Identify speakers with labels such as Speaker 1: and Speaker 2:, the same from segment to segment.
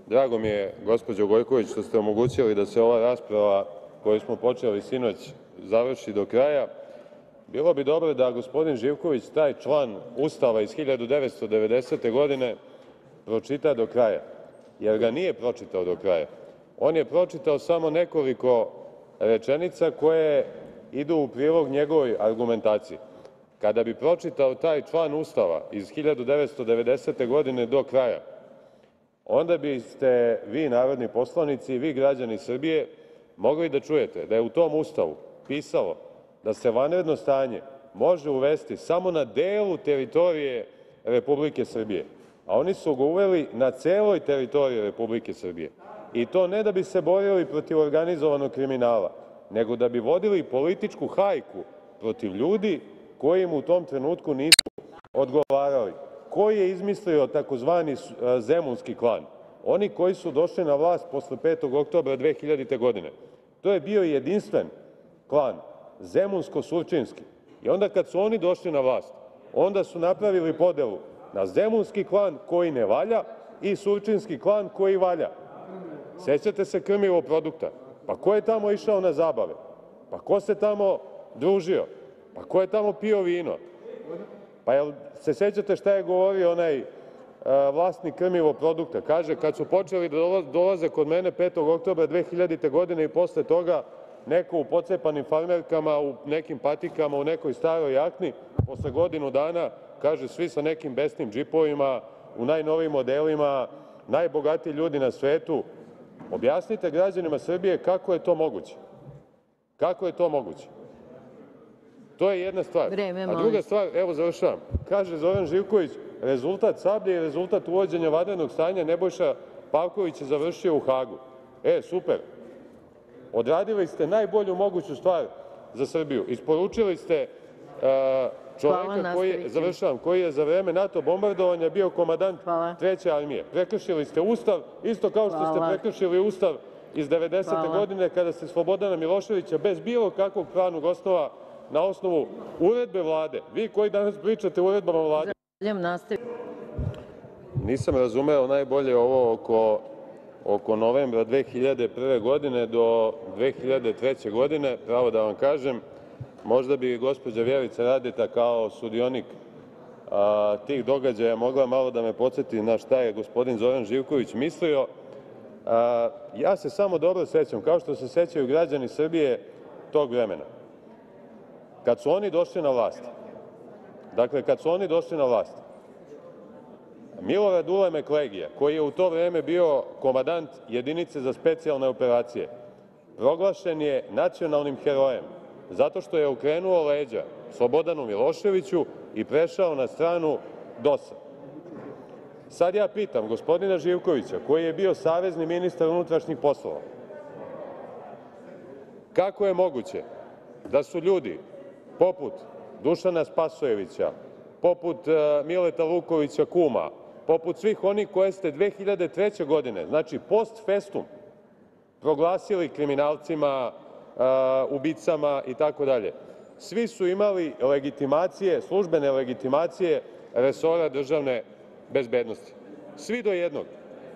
Speaker 1: Drago mi je, gospođo Gojković, što ste omogućili da se ova rasprava koju smo počeli sinoć završi do kraja. Bilo bi dobro da gospodin Živković taj član Ustava iz 1990. godine pročita do kraja, jer ga nije pročitao do kraja. On je pročitao samo nekoliko rečenica koje idu u prilog njegovoj argumentaciji. Kada bi pročitao taj član Ustava iz 1990. godine do kraja, onda biste vi, narodni poslanici, i vi, građani Srbije, mogli da čujete da je u tom Ustavu pisalo da se vanredno stanje može uvesti samo na delu teritorije Republike Srbije, a oni su ga uveli na celoj teritoriji Republike Srbije. I to ne da bi se borili protiv organizovanog kriminala, nego da bi vodili političku hajku protiv ljudi koji im u tom trenutku nisu odgovarali. Ko je izmislio takozvani Zemunski klan? Oni koji su došli na vlast posle 5. oktobra 2000. godine. To je bio jedinstven klan, Zemunsko-Surčinski. I onda kad su oni došli na vlast, onda su napravili podelu na Zemunski klan koji ne valja i Surčinski klan koji valja. Sećate se krmivoprodukta? Pa ko je tamo išao na zabave? Pa ko se tamo družio? Pa ko je tamo pio vino? Pa jel se sećate šta je govorio onaj vlasnik krmivoprodukta? Kaže, kad su počeli da dolaze kod mene 5. oktobra 2000. godine i posle toga neko u pocepanim farmerkama, u nekim patikama, u nekoj staroj jakni, posle godinu dana, kaže, svi sa nekim besnim džipovima, u najnovijim modelima, najbogatiji ljudi na svetu. Objasnite građanima Srbije kako je to moguće. Kako je to moguće? To je jedna stvar. A druga stvar, evo završavam, kaže Zoran Živković, rezultat Sablje i rezultat uvođenja vanrednog stanja Nebojša Pavković je završio u Hagu. Super. Odradili ste najbolju moguću stvar za Srbiju. Isporučili ste čoveka koji je za vreme NATO bombardovanja bio komandant Treće armije. Prekršili ste Ustav, isto kao što ste prekršili Ustav iz 90. godine kada ste Slobodana Miloševića bez bilo kakvog pravnog osnova na osnovu uredbe Vlade. Vi koji danas pričate o uredbama Vlade. Nisam razumeo najbolje ovo oko novembra 2001. godine do 2003. godine, pravo da vam kažem. Možda bi gospođa Vjerica Radeta kao sudionik tih događaja mogla malo da me podsjeti na šta je gospodin Zoran Živković mislio. Ja se samo dobro sećam, kao što se sećaju građani Srbije tog vremena. Kad su oni došli na vlast, Milorad Ulemek Legija, koji je u to vreme bio komandant jedinice za specijalne operacije, proglašen je nacionalnim herojem zato što je okrenuo leđa Slobodanu Miloševiću i prešao na stranu DOS-a. Sad ja pitam gospodina Živkovića, koji je bio savezni ministar unutrašnjih poslova, kako je moguće da su ljudi poput Dušana Spasojevića, poput Mileta Lukovića Kuma, poput svih onih koje ste 2003. godine, znači post festum, proglasili kriminalcima, ubicama i tako dalje. Svi su imali legitimacije, službene legitimacije resora državne bezbednosti. Svi do jednog.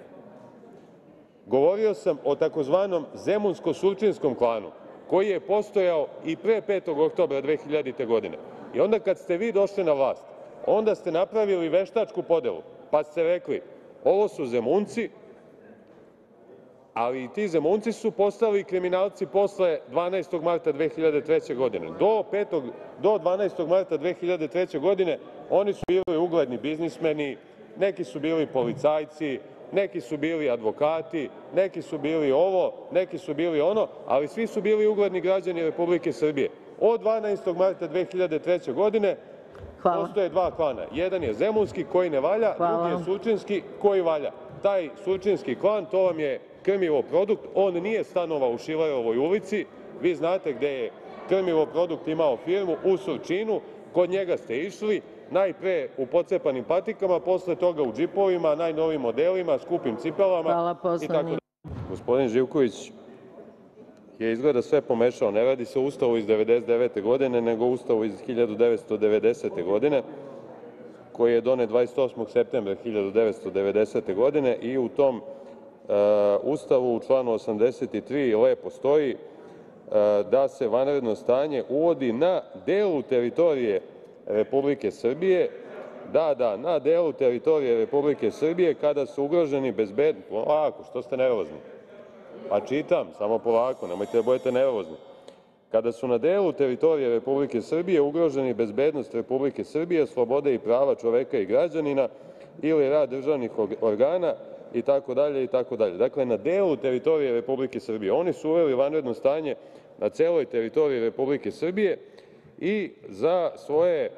Speaker 1: Govorio sam o takozvanom Zemunsko-Surčinskom klanu, koji je postojao i pre 5. oktobra 2000. godine. I onda kad ste vi došli na vlast, onda ste napravili veštačku podelu, pa ste rekli, ovo su Zemunci, ali i ti Zemunci su postali kriminalci posle 12. marta 2003. godine. Do 12. marta 2003. godine oni su bili ugledni biznismeni, neki su bili policajci, neki su bili advokati, neki su bili ovo, neki su bili ono, ali svi su bili ugledni građani Republike Srbije. Od 12. marta 2003. godine postoje dva klana. Jedan je Zemunski koji ne valja, drugi je Surčinski koji valja. Taj Surčinski klan, to vam je krmivoprodukt, on nije stanovao u Šilerovoj ulici, vi znate gde je krmivoprodukt imao firmu, u Surčinu, kod njega ste išli, najpre u pocepanim patikama, posle toga u džipovima, najnovijim modelima, skupim cipelama i tako da. Gospodin Živković je izgleda sve pomešao. Ne radi se o Ustavu iz 1999. godine, nego o Ustavu iz 1990. godine, koji je donet 28. septembra 1990. godine i u tom Ustavu u članu 83. lepo stoji da se vanredno stanje uvodi na delu teritorije Republike Srbije, na delu teritorije Republike Srbije kada su ugroženi polako, što ste nervozni? Pa čitam, samo polako, nemojte da budete nervozni. Kada su na delu teritorije Republike Srbije ugroženi bezbednost Republike Srbije, slobode i prava čoveka i građanina ili rad državnih organa itd. Dakle, na delu teritorije Republike Srbije. Oni su uveli vanredno stanje na celoj teritoriji Republike Srbije i za svoje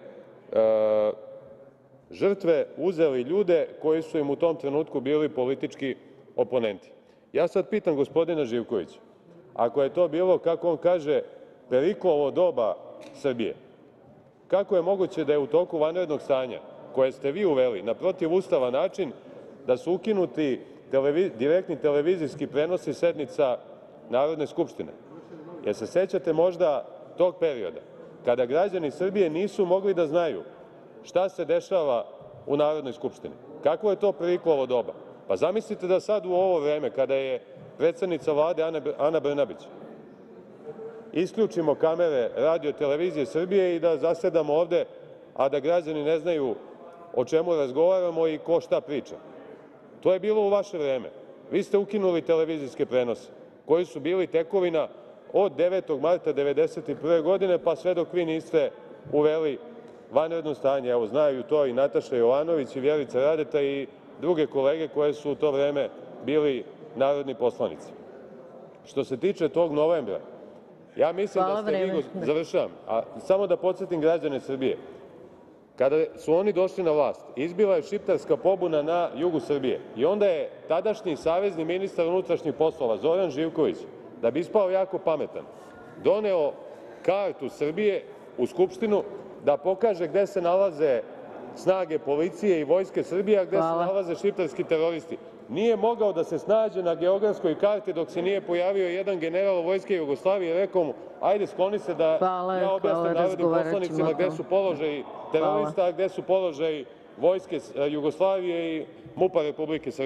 Speaker 1: žrtve uzeli ljude koji su im u tom trenutku bili politički oponenti. Ja sad pitam gospodina Živkovića, ako je to bilo, kako on kaže, Periklovo doba Srbije, kako je moguće da je u toku vanrednog stanja, koje ste vi uveli na protivustavan način, da su ukinuti direktni televizijski prenosi sednica Narodne skupštine? Jer se sećate možda tog perioda kada građani Srbije nisu mogli da znaju šta se dešava u Narodnoj skupštini? Kakvo je to Periklovo doba? Pa zamislite da sad u ovo vreme, kada je predsednica Vlade Ana Brnabić, isključimo kamere Radio-televizije Srbije i da zasedamo ovde, a da građani ne znaju o čemu razgovaramo i ko šta priča. To je bilo u vaše vreme. Vi ste ukinuli televizijske prenose koji su bili tekovina od 9. marta 1991. godine pa sve dok vi niste uveli vanredno stanje. Evo, znaju to i Nataša Jovanović i Vjerica Radeta i druge kolege koje su u to vreme bili narodni poslanici. Što se tiče tog novembra, ja mislim da ste vi, završavam, a samo da podsjetim građane Srbije, kada su oni došli na vlast, izbila je šiptarska pobuna na jugu Srbije i onda je tadašnji savezni ministar unutrašnjih poslova Zoran Živković, da bi ispao jako pametan, doneo kartu Srbije u Skupštinu da pokaže gde se nalaze snage policije i vojske Srbije, a gde se nalaze šiptarski teroristi. Nije mogao da se snađe na geografskoj karti dok se nije pojavio jedan general Vojske Jugoslavije i rekao mu – ajde, skloni se da ja objasnim narodnim poslanicima gde su položaji terorista, a gde su položaji Vojske Jugoslavije i MUP-a Republike Srbije.